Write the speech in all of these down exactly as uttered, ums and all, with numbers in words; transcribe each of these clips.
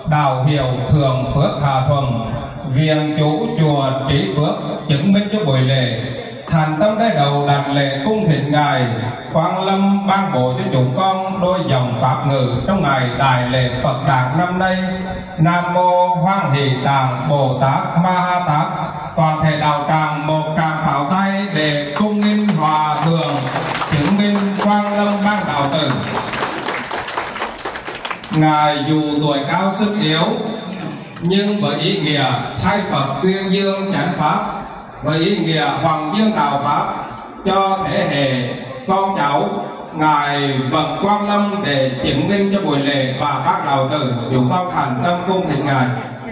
đạo hiệu Thượng Phước Hà Thuận, viện chủ chùa Trí Phước chứng minh cho buổi lễ. Thành tâm đế đầu đặt lễ cung thỉnh ngài Quang Lâm ban bố cho chúng con đôi dòng pháp ngữ trong ngày đại lễ Phật đản năm nay. Nam mô Hoan Hỷ Tạng Bồ Tát Ma Ha Tát. Toàn thể đạo tràng một tràng pháo tay để cung nghinh hòa thượng chứng minh Quang Lâm ban đạo tử. Ngài dù tuổi cao sức yếu, nhưng với ý nghĩa thay Phật tuyên dương chánh pháp, với ý nghĩa hoàng dương đạo pháp cho thế hệ con cháu, ngài vận Quang Lâm để chứng minh cho buổi lễ và các đạo tử. Chúng con thành tâm cung thỉnh ngài.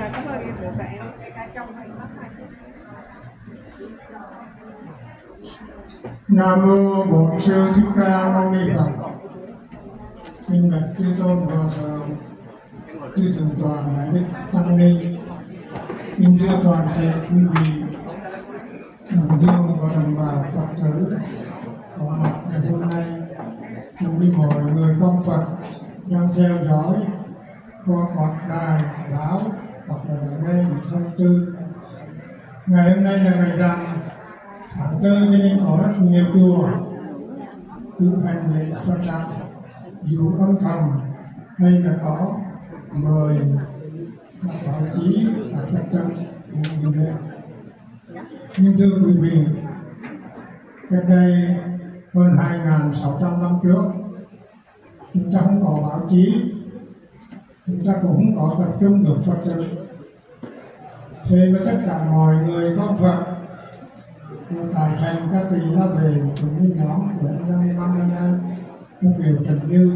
Nam mô Bổn Sư Thích Ca Mâu Ni Phật. Kính bạch chư tôn hòa thượng, chư thượng tọa đại đức tăng ni, kính thưa toàn thể quý vị đồng hương và đồng bào Phật tử có mặt ngày hôm nay, cũng như mọi người con Phật đang theo dõi qua hoặc đài báo hoặc là nghe những thông tư. Ngày hôm nay là ngày rằm tháng tư, cho nên có rất nhiều chùa cử hành lễ Phật đản, dù âm thầm hay là có mời các báo chí, các Phật tử đến dự lễ. Nhưng thưa quý vị, cách đây hơn hai nghìn sáu trăm năm trước, chúng ta không có báo chí, chúng ta cũng không có tập trung được Phật tử. Thế mà tất cả mọi người con Phật tại thành các tỳ La Về cũng như nhóm của năm năm năm năm ông Kiều Trần Như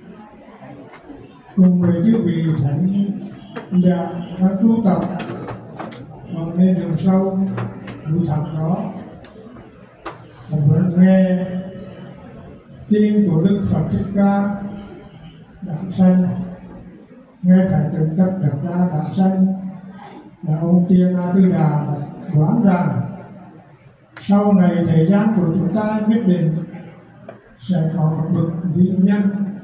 cùng với chư vị thánh giả đã tu tập ở nơi rừng sâu núi thẳm đó, và vẫn nghe tin của Đức Phật Thích Ca đản sanh, nghe Thái Tượng Tất Đạt Đa đản sanh, là ông Tiên A Tư Đà đoán rằng sau này thời gian của chúng ta nhất định sẽ có một bậc vị nhân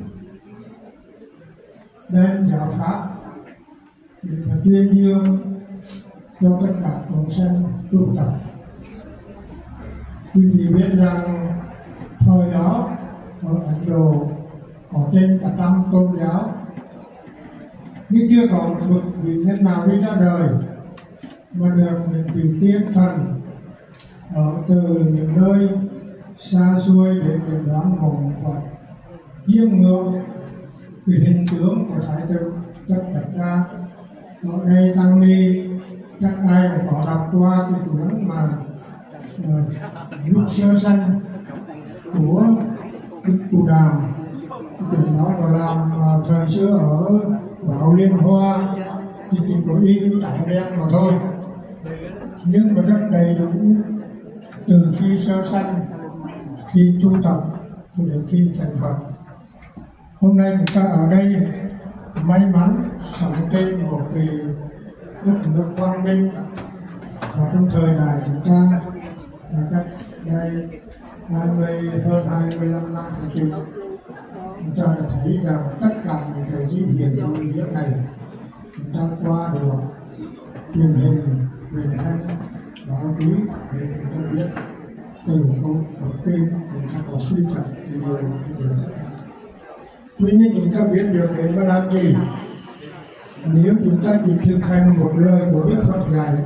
đem giáo pháp để mà tuyên dương cho tất cả chúng sanh tu tập. Quý vị biết rằng thời đó ở Ấn Độ có trên cả trăm tôn giáo, nhưng chưa có một bậc vị nhân nào đi ra đời mà được những vị tiên thần ở từ những nơi xa xôi để đến đoán mộng và chiêm ngưỡng cái hình tướng của Thái Tử Tất Đạt Đa. Ở đây tăng ni các ai cũng có đọc qua cái cuốn mà uh, lúc sơ sanh của Đức Cụ Đàm. Cuốn đó là làm uh, thời xưa ở báo Liên Hoa thì chỉ có in trắng đen mà thôi, nhưng mà rất đầy đủ từ khi sơ sanh, khi tu tập đến khi thành Phật. Hôm nay chúng ta ở đây may mắn sống trên một cái đất nước quang minh, và trong thời đại chúng ta là cách đây hai mươi hơn hai mươi lăm năm thì chúng ta đã thấy rằng tất cả những cái gì hiện trong ý nghĩa này chúng ta qua được truyền hình, truyền thanh, báo chí để chúng ta biết từ câu ở kinh chúng ta có suy thật thì điều thì điều tất cả. Tuy nhiên chúng ta biết được để mà làm gì? Nếu chúng ta chỉ thực hành một lời của Đức Phật dạy: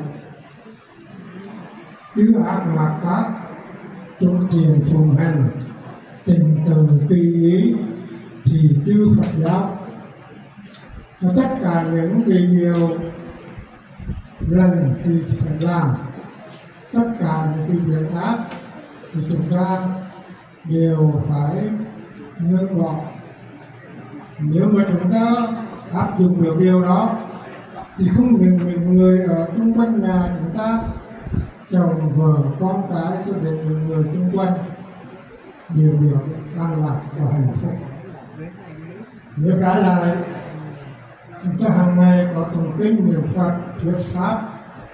tứ ác mạt tác, trung tiền phùng hành, tình từ tùy ý, thì chư Phật giáo. Và tất cả những cái nhiều lần thì phải làm, tất cả những cái việc ác thì chúng ta đều phải ngưng bỏ. Nếu mà chúng ta áp dụng được điều đó thì không những những người ở xung quanh nhà chúng ta, chồng vợ con cái cho đến những người xung quanh đều được an lạc và hạnh phúc. Nếu cái lại chúng ta hàng ngày có tụng kinh niệm Phật thuyết pháp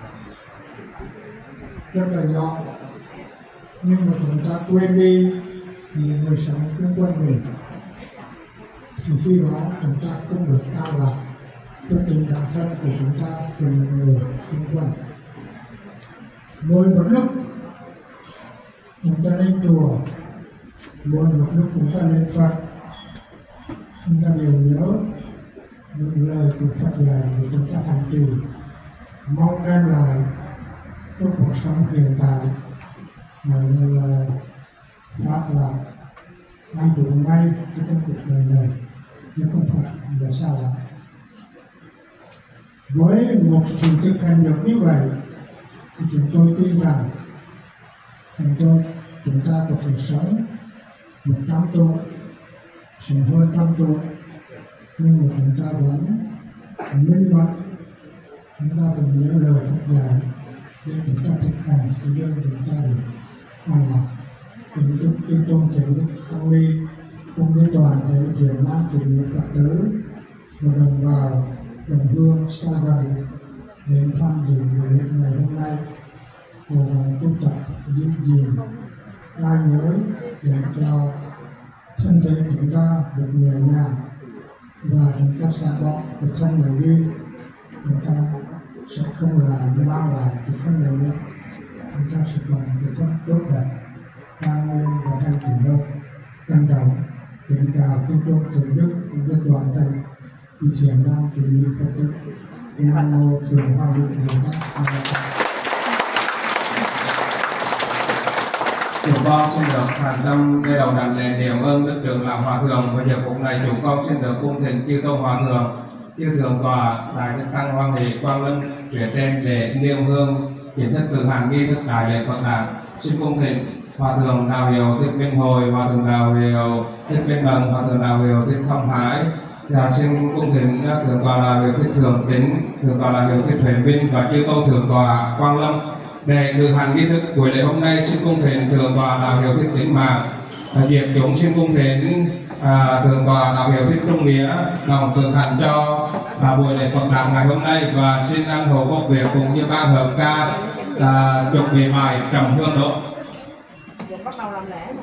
rất là giỏi, nhưng mà chúng ta quên đi những người sống xung quanh mình, thì khi đó chúng ta không được an lạc, cho tình bản thân của chúng ta và những người xung quanh. Mỗi một lúc chúng ta lên chùa, mỗi một lúc chúng ta lên Phật, chúng ta đều nhớ những lời của Phật dạy để chúng ta hành trì, mong đem lại trong cuộc sống hiện tại mà những lời pháp lạc ăn đủ may cho trong cuộc đời này, chứ không phải là xa lạ. Với một sự thực hành được như vậy thì chúng tôi tin rằng chúng tôi chúng ta có thể sống một trăm tuổi, sống hơn trăm tuổi, nhưng mà chúng ta vẫn minh bạch, chúng ta vẫn nhớ lời Phật dạy để chúng ta thực hành để cho chúng ta được an lạc. Kính chúc chư tôn thượng đức tăng ni cùng với toàn thể thiện nam thiện nữ Phật tử và đồng bào đồng hương xa gần đến tham dự buổi lễ ngày hôm nay, cố gắng tu tập giữ gìn ai nhớ để cho thân thể chúng ta được nhẹ nhàng và chúng ta xả bỏ cái thân này đi, chúng ta sẽ không làm mang lại cái thân này nữa, chúng ta sẽ còn cái thân tốt đẹp, an nguyên và thanh tịnh hơn. Trân trọng kính chào chư tôn thượng đức cùng với toàn thể quý thiện nam thiện nữ Phật tử. Nam mô Thượng Hoa Vị Bồ Tát. Chúng con xin được thành tâm ngay đầu đảnh lễ niệm ơn đức trưởng lão hòa thượng. Và giờ phút này chúng con xin được cung thỉnh chư tôn hòa thượng, chư thượng tọa đại đức tăng Hoan Hỷ Quang Lâm chuyển trên lễ niệm hương chính thức cử hành nghi thức đại lễ Phật đản. Xin cung thỉnh hòa thượng Đạo Hiệu Thích Minh Hồi, hòa thượng Đạo Hiệu Thích Minh Bằng, hòa thượng Đạo Hiệu Thích Thông Thái. Và xin cung thỉnh thượng tọa Đạo Hiệu Thích Thượng Tính, thượng tọa Đạo Hiệu Thích Huệ Minh và chư tôn thượng tọa Quang Lâm để cử hành nghi thức buổi lễ hôm nay. Xin cung thỉnh thượng tọa Đạo Hiệu Thích Tính Mạng diệp chúng. Xin cung thỉnh à, thượng tọa Đạo Hiệu Thích Trung Nghĩa đồng cử hành cho à, buổi lễ Phật đản ngày hôm nay. Và xin ăn hộ quốc việc cùng như ban hợp ca à, chuẩn bị bài trầm hương đốt. Bắt đầu làm lễ nè.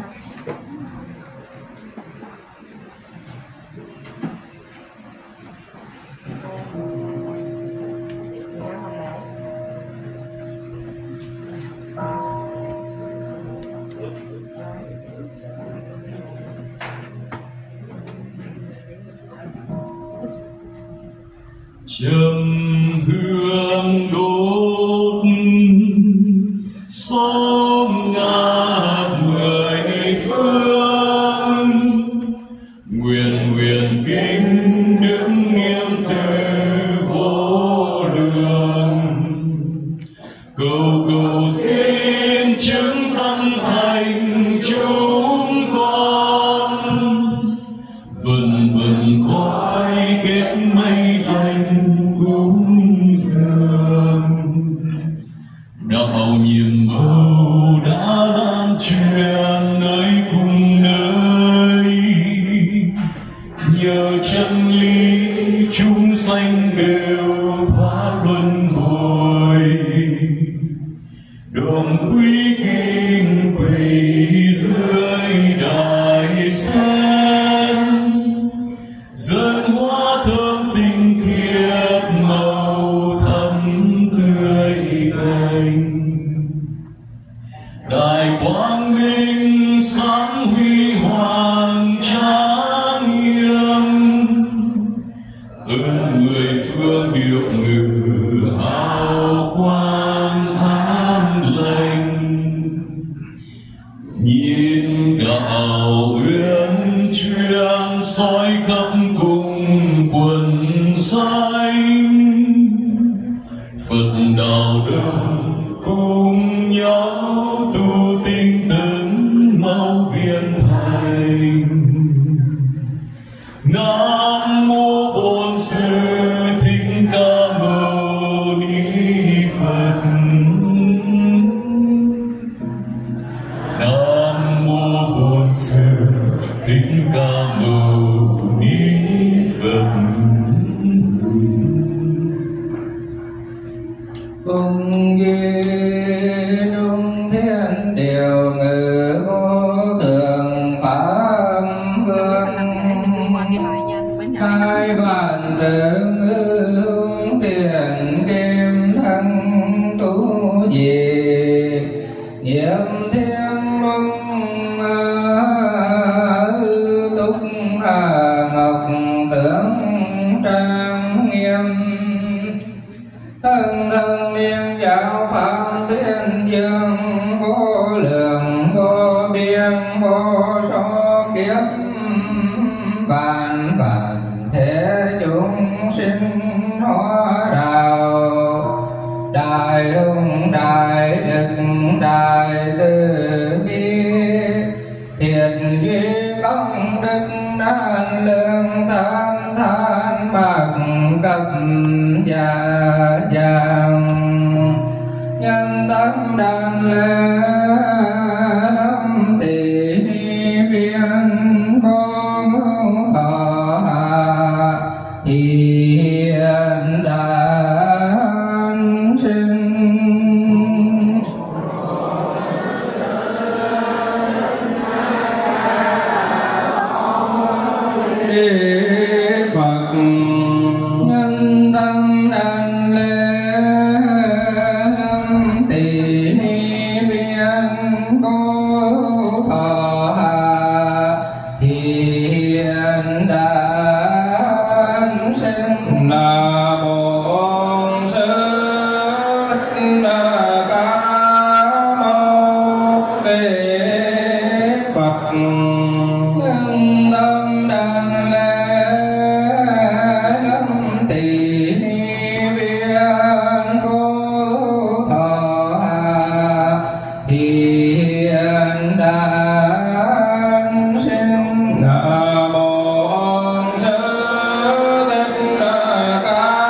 Trầm hương đốt xóm ngát mười phương, nguyện nguyện kính đức nghiêm từ vô lượng, cầu cầu xin chứng tâm thành chúng con, vần vần khói kết mây lành cúng dường, đạo nhiệm màu đã lan truyền nơi cùng nơi, nhờ chân lý chúng sanh đều thoát luân hồi, đồng quy kinh quỳ dưới đại sen, dân hoa thơm tinh khiết màu thắm tươi cành, đại quang minh sáng huy hoàng trang nghiêm, ơn mười phương điệu ngự hào quang an lành, nhìn đạo uyên chuyên soi khắp cùng quần xanh, Phật đạo đức cùng nhau tu tinh tấn mau viên thành. Nam mô Bổn Sư Thích Ca Mâu Ni Phật. Nam mô Bổn Sư Thích Ca Mâu Ni Phật. Cùng duyên trung thiên điều ngự vô thượng pháp vương, hai vạn thượng sinh hóa đạo. Đại hùng đại lực đại từ bi, thiện duyên công đức nan lương tam than bạc cấp gia giang. Nhân tâm đàn lễ năm tỷ viên vô khả hạ hiện đàn sinh. Phật nhân tâm đàn lễ năm tỷ viên vô khả hạ hiện đàn sinh. Nam mô Sư Thích Ca Mâu Ni Phật. Nhân tâm đàn lễ năm tỷ viên vô khả hạ hiện đàn sinh. Nam mô Sư Thích Ca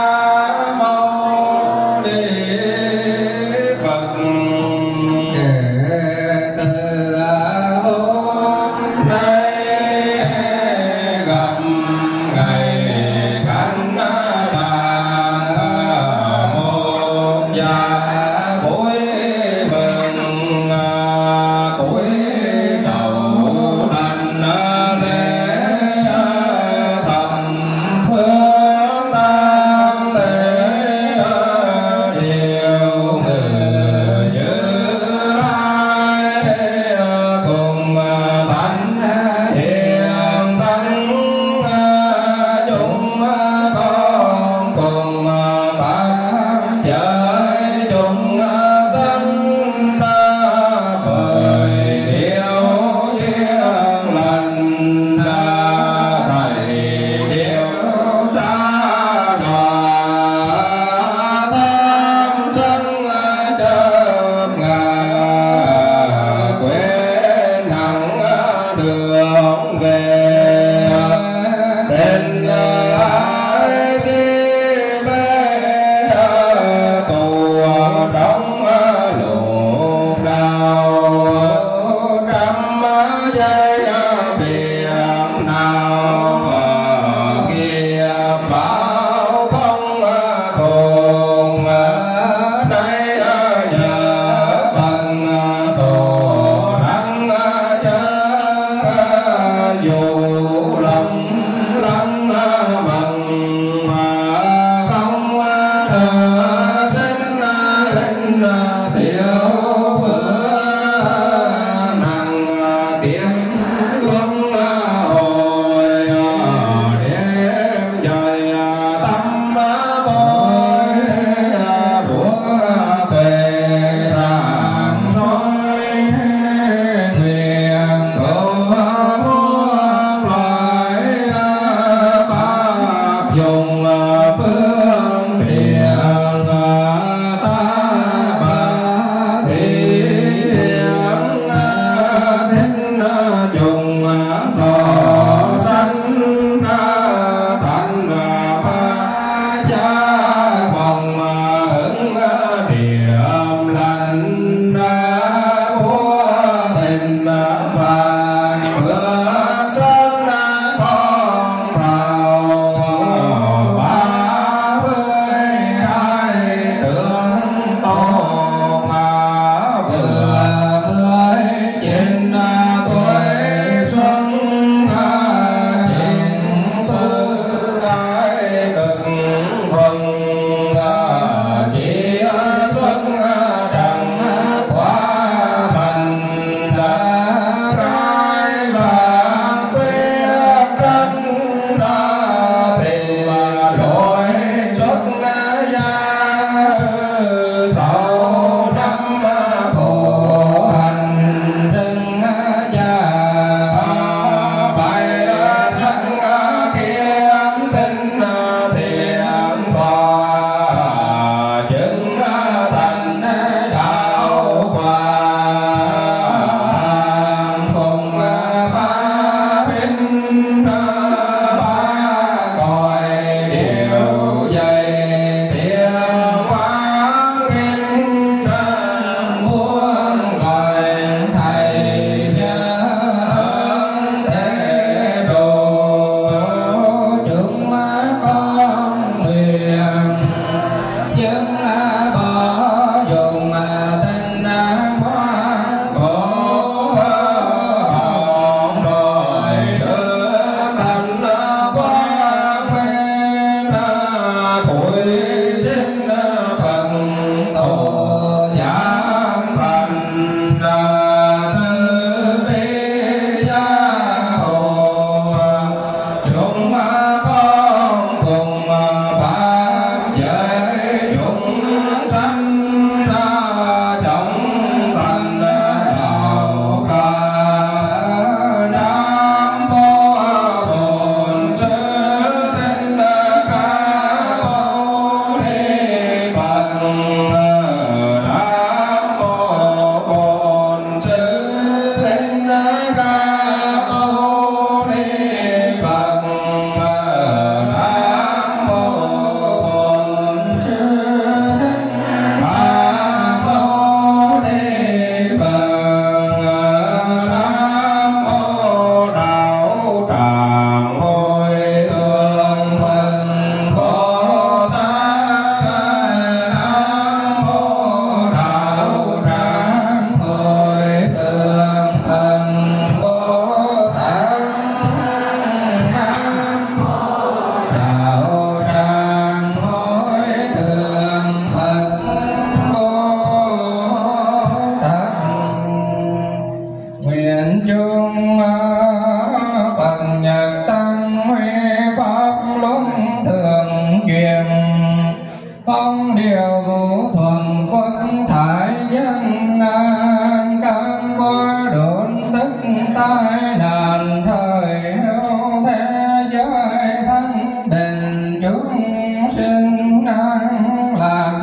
phong điều vũ thuần quốc thải dân an cam qua đồn tức tai nạn thời hữu thế giới thanh định chúng sinh an lạc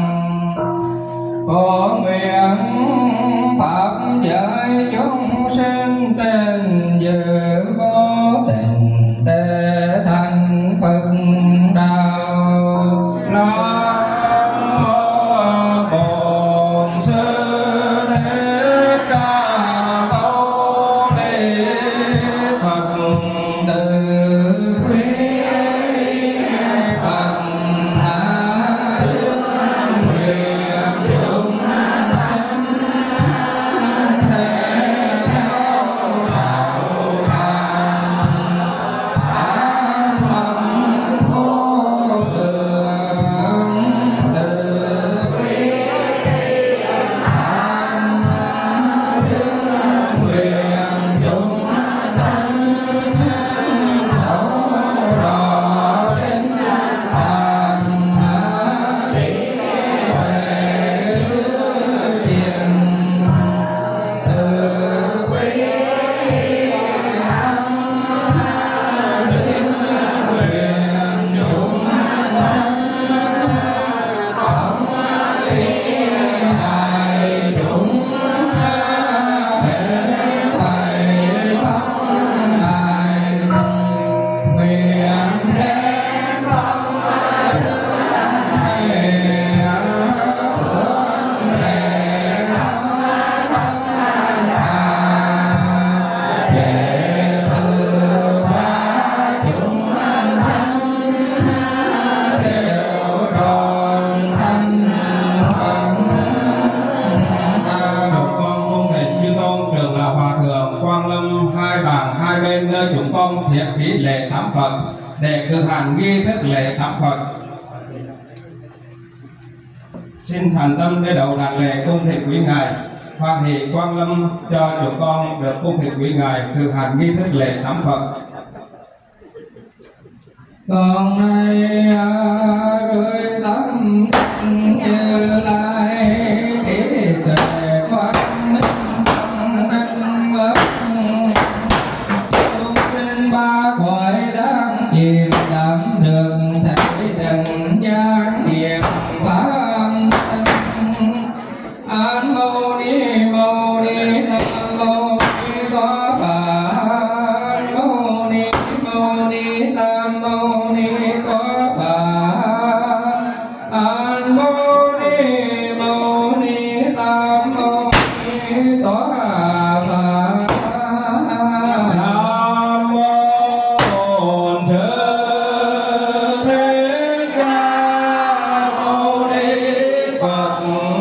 phổ nguyện pháp giới chúng sinh tên dự vô tình tề thành Phật đạo. Nam mô Bổn Sư Thích Ca Mâu Ni Phật. Từ quý Phật hạ sinh nguyện chúng sanh thế theo đạo hàng an lòng vô lượng. Từ quý hạ sinh nguyện chúng sanh thấu rõ đến hàng đi huệ tiền. Từ quý an sinh nguyện chúng sanh phóng khí đại chúng thể phải phong ngài nguyện đến phong này hướng về phong hà về từ ba chúng sanh đều tròn thanh phận đạo. Chúng con cung thỉnh chư tôn trưởng lão hòa thượng Quang Lâm hai bàn hai bên nơi chúng con thiện ý lễ thắm Phật để thực hành nghi thức lễ thắm Phật. Xin thành tâm để đầu đàn lễ cung thỉnh quý ngài. Hoan hỷ Quang Lâm cho chúng con được cung thỉnh quý ngài thực hành nghi thức lễ thắm Phật. Con nay rơi tâm như lai trí tuệ quang minh trong đấng bất chúng sinh ba cõi đang chìm đắm đường thấy trần gian hiền pháp an mâu ni mâu ni nam mâu ni có phật mâu ni mâu ni tam mâu ni có phật an mâu ni mâu ni tam mâu ni có phật. Nam mô Bổn Sư Thích Ca Mâu Ni Phật.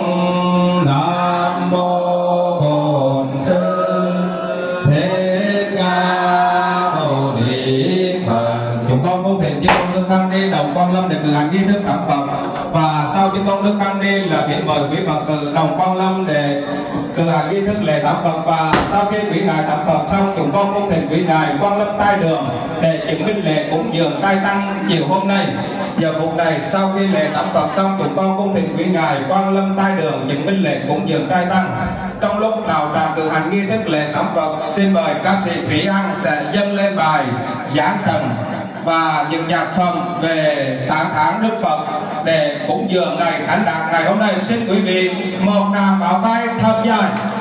Nam mô Bổn Sư Thích Ca Mâu Ni Phật. Chúng con cung thỉnh chư tôn đức tăng ni đồng Quang Lâm để cử hành nghi thức thắm Phật. Và sau chư tôn đức tăng ni là kính mời quý Phật tử đồng Quang Lâm để cử hành nghi thức lễ thắm Phật. Và sau khi quý ngài thắm Phật xong, chúng con cung thỉnh quý ngài Quang Lâm trai đường để chứng minh lễ cúng dường trai tăng chiều hôm nay. Giờ phút này sau khi lễ thắm Phật xong, chúng con cung thỉnh quý ngài Quang Lâm trai đường chứng minh lễ cúng dường trai tăng. Trong lúc đạo tràng cử hành nghi thức lễ thắm Phật, xin mời ca sĩ Thúy An sẽ dâng lên bài giảng trần và những nhạc phẩm về tán thán Đức Phật để cúng dường ngày thánh đản ngày hôm nay. Xin quý vị một tràng pháo tay thật dài.